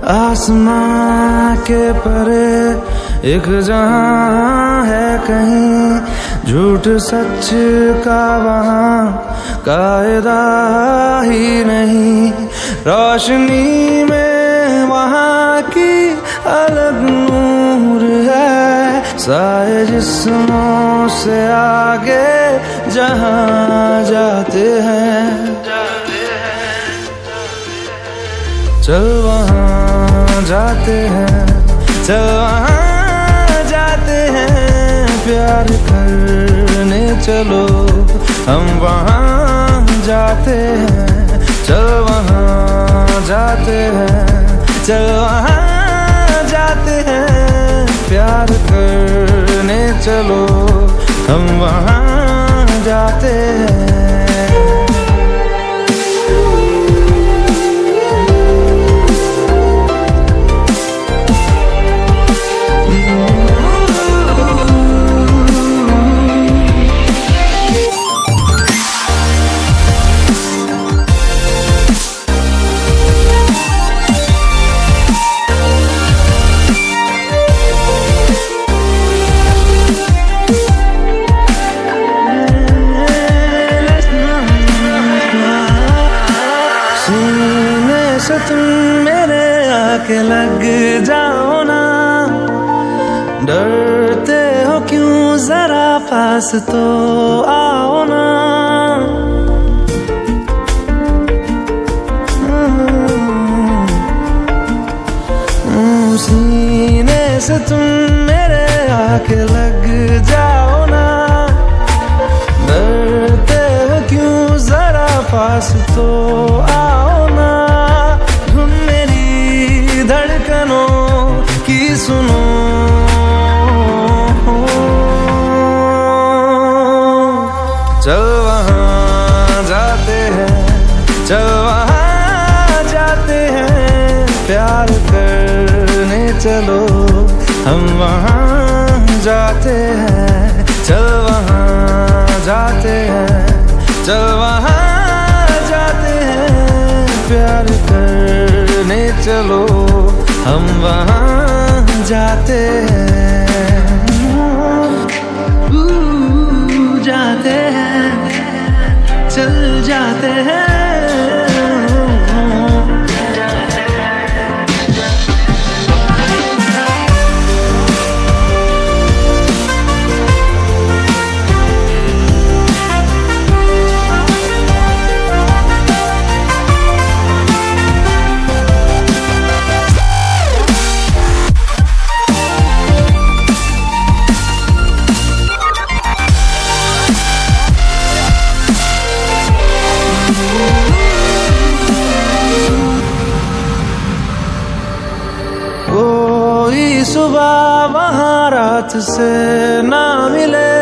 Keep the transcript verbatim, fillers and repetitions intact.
आसमां के परे एक जहां है कहीं, झूठ सच का वहां कायदा ही नहीं। रोशनी में वहां की अलग नूर है, साए जिस्मों से आगे जहां जाते हैं। चल वहां जाते हैं, चल वहां जाते हैं, प्यार करने चलो हम वहां जाते हैं। चल वहां जाते हैं, चल वहां जाते हैं, प्यार करने चलो हम वहां जाते हैं। से तुम मेरे आके लग जाओ ना, डरते हो क्यों जरा पास तो आओ ना। सीने से तुम मेरे आके लग जाओ ना, डरते हो क्यों जरा पास तो आओ ना। धड़कनों की सुनो, चल वहां जाते हैं, चल वहां जाते हैं, प्यार करने चलो हम वहां जाते हैं। चल वहां जाते हैं, चल वहां जाते हैं, प्यार करने चलो हम वहां जाते हैं। जाते हैं, चल जाते हैं। कोई सुबह वहाँ रात से ना मिले,